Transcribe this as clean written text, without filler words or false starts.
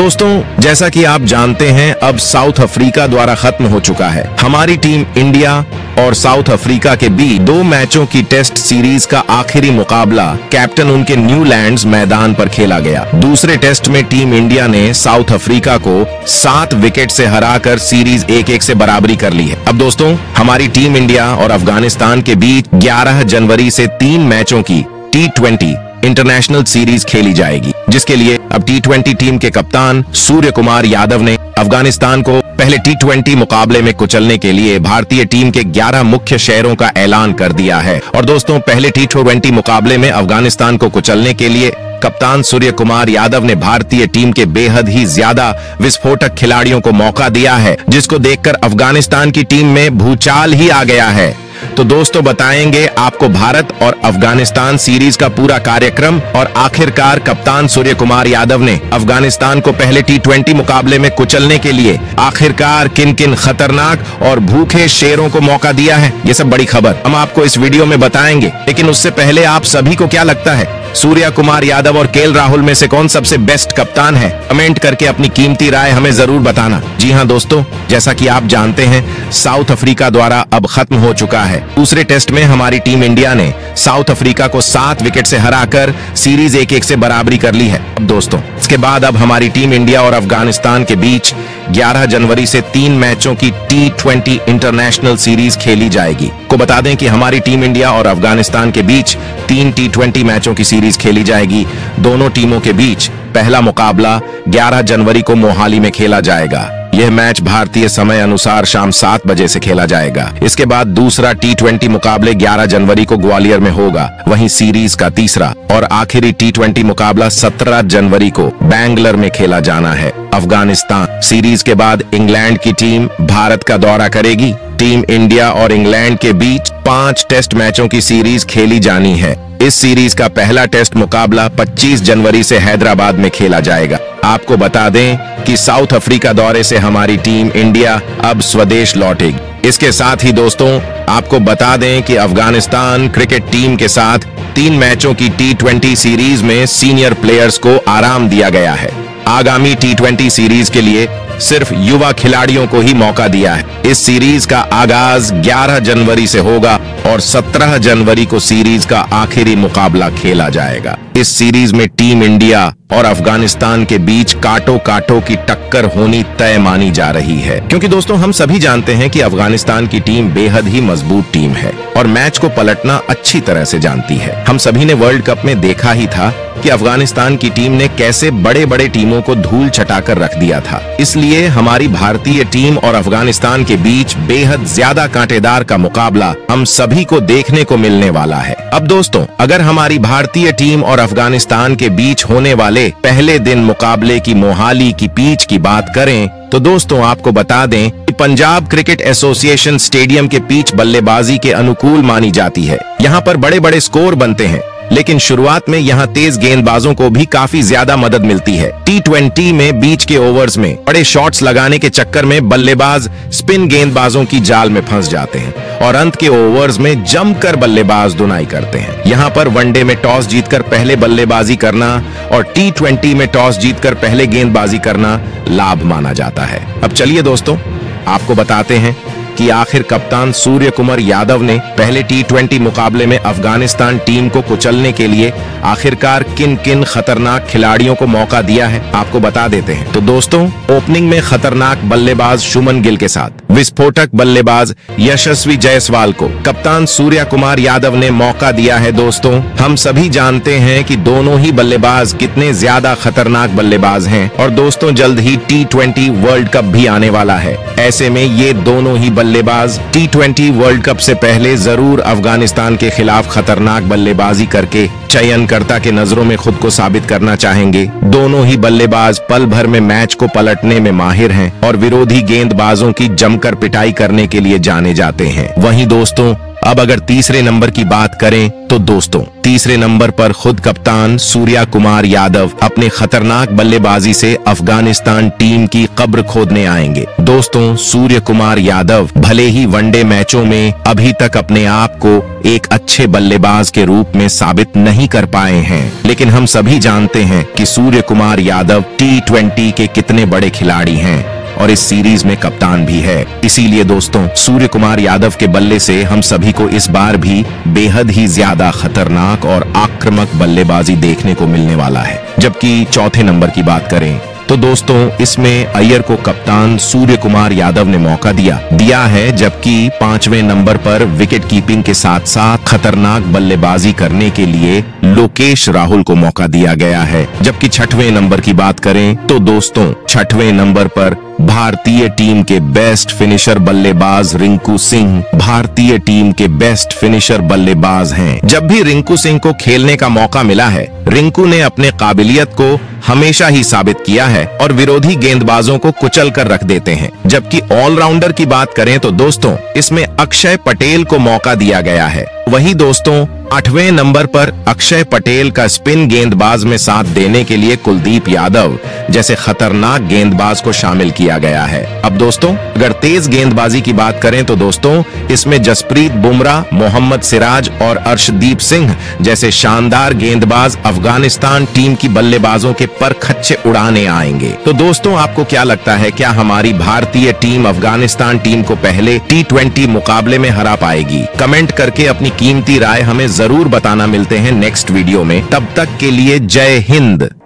दोस्तों, जैसा कि आप जानते हैं, अब साउथ अफ्रीका द्वारा खत्म हो चुका है। हमारी टीम इंडिया और साउथ अफ्रीका के बीच 2 मैचों की टेस्ट सीरीज का आखिरी मुकाबला कैप्टन उनके न्यूलैंड्स मैदान पर खेला गया। दूसरे टेस्ट में टीम इंडिया ने साउथ अफ्रीका को 7 विकेट से हराकर सीरीज 1-1 से बराबरी कर ली है। अब दोस्तों, हमारी टीम इंडिया और अफगानिस्तान के बीच 11 जनवरी से 3 मैचों की T20 इंटरनेशनल सीरीज खेली जाएगी, जिसके लिए अब T20 टीम के कप्तान सूर्य कुमार यादव ने अफगानिस्तान को पहले T20 मुकाबले में कुचलने के लिए भारतीय टीम के 11 मुख्य शहरों का ऐलान कर दिया है। और दोस्तों, पहले T20 मुकाबले में अफगानिस्तान को कुचलने के लिए कप्तान सूर्य कुमार यादव ने भारतीय टीम के बेहद ही ज्यादा विस्फोटक खिलाड़ियों को मौका दिया है, जिसको देखकर अफगानिस्तान की टीम में भूचाल ही आ गया है। तो दोस्तों, बताएंगे आपको भारत और अफगानिस्तान सीरीज का पूरा कार्यक्रम और आखिरकार कप्तान सूर्य कुमार यादव ने अफगानिस्तान को पहले T20 मुकाबले में कुचलने के लिए आखिरकार किन किन खतरनाक और भूखे शेरों को मौका दिया है। ये सब बड़ी खबर हम आपको इस वीडियो में बताएंगे, लेकिन उससे पहले आप सभी को क्या लगता है, सूर्य कुमार यादव और केएल राहुल में से कौन सबसे बेस्ट कप्तान है? कमेंट करके अपनी कीमती राय हमें जरूर बताना। जी हाँ दोस्तों, जैसा कि आप जानते हैं, साउथ अफ्रीका द्वारा अब खत्म हो चुका है। दूसरे टेस्ट में हमारी टीम इंडिया ने साउथ अफ्रीका को 7 विकेट से हराकर सीरीज 1-1 से बराबरी कर ली है। अब दोस्तों, इसके बाद अब हमारी टीम इंडिया और अफगानिस्तान के बीच 11 जनवरी से 3 मैचों की T20 इंटरनेशनल सीरीज खेली जाएगी। को बता दें कि हमारी टीम इंडिया और अफगानिस्तान के बीच 3 T20 मैचों की सीरीज खेली जाएगी। दोनों टीमों के बीच पहला मुकाबला 11 जनवरी को मोहाली में खेला जाएगा। यह मैच भारतीय समय अनुसार शाम 7 बजे से खेला जाएगा। इसके बाद दूसरा T20 मुकाबले 11 जनवरी को ग्वालियर में होगा। वहीं सीरीज का तीसरा और आखिरी T20 मुकाबला 17 जनवरी को बैंगलोर में खेला जाना है। अफगानिस्तान सीरीज के बाद इंग्लैंड की टीम भारत का दौरा करेगी। टीम इंडिया और इंग्लैंड के बीच 5 टेस्ट मैचों की सीरीज खेली जानी है। इस सीरीज का पहला टेस्ट मुकाबला 25 जनवरी से हैदराबाद में खेला जाएगा। आपको बता दें कि साउथ अफ्रीका दौरे से हमारी टीम इंडिया अब स्वदेश लौटेगी। इसके साथ ही दोस्तों, आपको बता दें कि अफगानिस्तान क्रिकेट टीम के साथ 3 मैचों की T20 सीरीज में सीनियर प्लेयर्स को आराम दिया गया है। आगामी T20 सीरीज के लिए सिर्फ युवा खिलाड़ियों को ही मौका दिया है। इस सीरीज का आगाज 11 जनवरी से होगा और 17 जनवरी को सीरीज का आखिरी मुकाबला खेला जाएगा। इस सीरीज में टीम इंडिया और अफगानिस्तान के बीच कांटों कांटों की टक्कर होनी तय मानी जा रही है, क्योंकि दोस्तों, हम सभी जानते हैं कि अफगानिस्तान की टीम बेहद ही मजबूत टीम है और मैच को पलटना अच्छी तरह से जानती है। हम सभी ने वर्ल्ड कप में देखा ही था कि अफगानिस्तान की टीम ने कैसे बड़े बड़े टीमों को धूल चटाकर रख दिया था। इसलिए हमारी भारतीय टीम और अफगानिस्तान के बीच बेहद ज्यादा कांटेदार का मुकाबला हम सभी को देखने को मिलने वाला है। अब दोस्तों, अगर हमारी भारतीय टीम और अफगानिस्तान के बीच होने वाले पहले दिन मुकाबले की मोहाली की पिच की बात करें, तो दोस्तों आपको बता दें कि पंजाब क्रिकेट एसोसिएशन स्टेडियम के पिच बल्लेबाजी के अनुकूल मानी जाती है। यहाँ पर बड़े बड़े स्कोर बनते हैं, लेकिन शुरुआत में यहाँ तेज गेंदबाजों को भी काफी ज्यादा मदद मिलती है। T20 में बीच के ओवर्स में बड़े शॉट्स लगाने के चक्कर में बल्लेबाज स्पिन गेंदबाजों की जाल में फंस जाते हैं और अंत के ओवर्स में जमकर बल्लेबाज धुनाई करते हैं। यहाँ पर वनडे में टॉस जीतकर पहले बल्लेबाजी करना और T20 में टॉस जीतकर पहले गेंदबाजी करना लाभ माना जाता है। अब चलिए दोस्तों, आपको बताते हैं कि आखिर कप्तान सूर्य कुमार यादव ने पहले T20 मुकाबले में अफगानिस्तान टीम को कुचलने के लिए आखिरकार किन किन खतरनाक खिलाड़ियों को मौका दिया है, आपको बता देते हैं। तो दोस्तों, ओपनिंग में खतरनाक बल्लेबाज शुभमन गिल के साथ विस्फोटक बल्लेबाज यशस्वी जायसवाल को कप्तान सूर्य कुमार यादव ने मौका दिया है। दोस्तों, हम सभी जानते हैं कि दोनों ही बल्लेबाज कितने ज्यादा खतरनाक बल्लेबाज हैं और दोस्तों, जल्द ही T20 वर्ल्ड कप भी आने वाला है। ऐसे में ये दोनों ही बल्लेबाज T20 वर्ल्ड कप से पहले जरूर अफगानिस्तान के खिलाफ खतरनाक बल्लेबाजी करके चयनकर्ता के नजरों में खुद को साबित करना चाहेंगे। दोनों ही बल्लेबाज पल भर में मैच को पलटने में माहिर हैं और विरोधी गेंदबाजों की जमकर पिटाई करने के लिए जाने जाते हैं। वहीं दोस्तों, अब अगर तीसरे नंबर की बात करें तो दोस्तों तीसरे नंबर पर खुद कप्तान सूर्या कुमार यादव अपने खतरनाक बल्लेबाजी से अफगानिस्तान टीम की कब्र खोदने आएंगे। दोस्तों सूर्य कुमार यादव भले ही वनडे मैचों में अभी तक अपने आप को एक अच्छे बल्लेबाज के रूप में साबित नहीं कर पाए हैं, लेकिन हम सभी जानते हैं कि सूर्य कुमार यादव T20 के कितने बड़े खिलाड़ी हैं और इस सीरीज में कप्तान भी है। इसीलिए दोस्तों सूर्य कुमार यादव के बल्ले से हम सभी को इस बार भी बेहद ही ज्यादा खतरनाक और आक्रामक बल्लेबाजी देखने को मिलने वाला है। जबकि चौथे नंबर की बात करें तो दोस्तों इसमें अय्यर को कप्तान सूर्य कुमार यादव ने मौका दिया है, जबकि पांचवें नंबर पर विकेट कीपिंग के साथ साथ खतरनाक बल्लेबाजी करने के लिए लोकेश राहुल को मौका दिया गया है। जबकि छठवें नंबर की बात करें तो दोस्तों छठवें नंबर पर भारतीय टीम के बेस्ट फिनिशर बल्लेबाज रिंकू सिंह भारतीय टीम के बेस्ट फिनिशर बल्लेबाज हैं। जब भी रिंकू सिंह को खेलने का मौका मिला है, रिंकू ने अपने काबिलियत को हमेशा ही साबित किया है और विरोधी गेंदबाजों को कुचल कर रख देते हैं। जबकि ऑलराउंडर की बात करें तो दोस्तों इसमें अक्षय पटेल को मौका दिया गया है। वहीं दोस्तों 8वें नंबर पर अक्षय पटेल का स्पिन गेंदबाज में साथ देने के लिए कुलदीप यादव जैसे खतरनाक गेंदबाज को शामिल किया गया है। अब दोस्तों अगर तेज गेंदबाजी की बात करें तो दोस्तों इसमें जसप्रीत बुमराह, मोहम्मद सिराज और अर्शदीप सिंह जैसे शानदार गेंदबाज अफगानिस्तान टीम की बल्लेबाजों के पर खच्चे उड़ाने आएंगे। तो दोस्तों आपको क्या लगता है, क्या हमारी भारतीय टीम अफगानिस्तान टीम को पहले T20 मुकाबले में हरा पाएगी? कमेंट करके अपनी कीमती राय हमें जरूर बताना। मिलते हैं नेक्स्ट वीडियो में, तब तक के लिए जय हिंद।